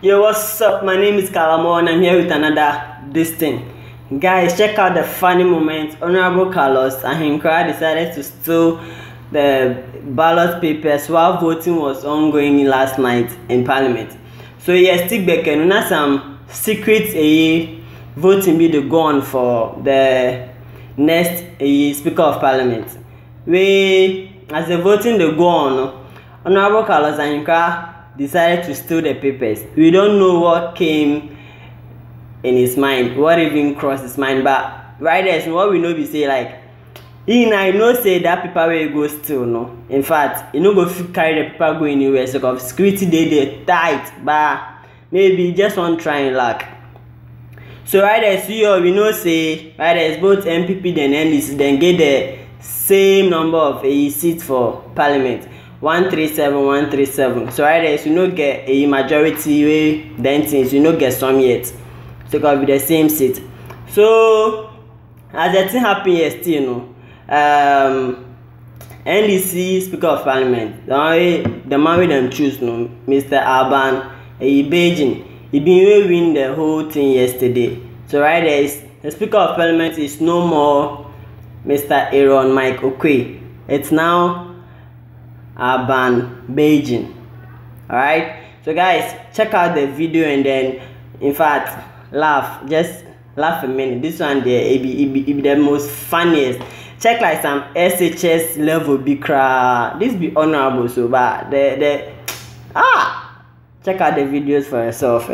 Yo, what's up? My name is Kalamo and I'm here with another this thing. Guys, check out the funny moment. Honorable Carlos Ahenkorah decided to steal the ballot papers while voting was ongoing last night in Parliament. So yes, stick back and now some secret voting be the go on for the next Speaker of Parliament. As the voting the go on, Honorable Carlos Ahenkorah decided to steal the papers. We don't know what came in his mind, what even crossed his mind, but right there, what we know be say like I know say that paper will go steal, no. In fact, you know go carry the paper go anywhere, so of security they tight, but maybe just one trying luck. So right there, see we know say right there is both NPP and NDC then get the same number of seats for Parliament. 137. So right there, you no get a majority way, then things you no get some yet. So it can be the same seat. So as the thing happen yesterday, NDC Speaker of Parliament, the man with them choose Mr. Alban Beijing. He been win the whole thing yesterday. So right there is the Speaker of Parliament is no more Mr. Aaron Mike Okwe. It's now Alban Beijing. Alright, so guys, check out the video and then in fact just laugh a minute. This one there it be the most funniest. Check like some SHS level be cry. This be honorable, so but check out the videos for yourself.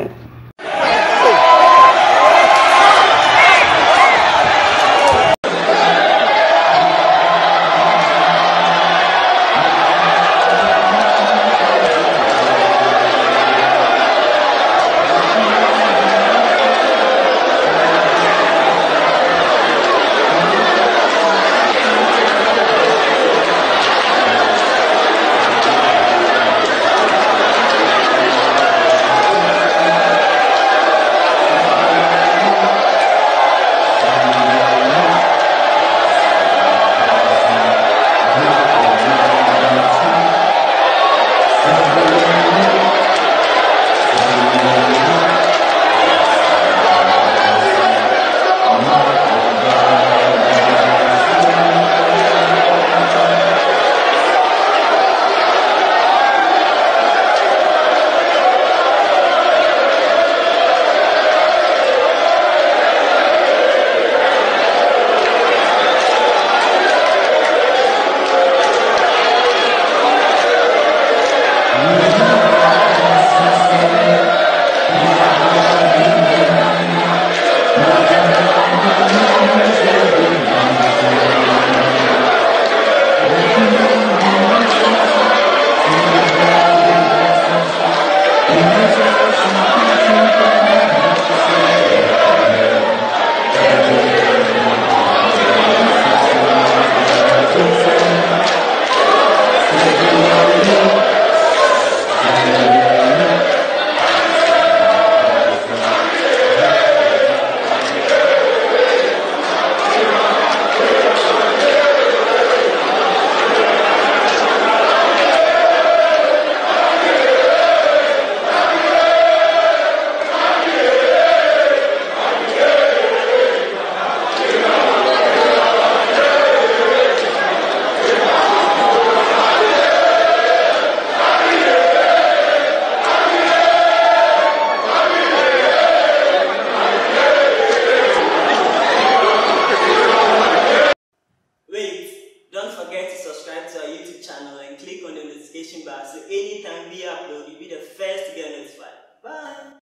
Don't forget to subscribe to our YouTube channel and click on the notification bar so anytime we upload, you'll be the first to get notified. Bye!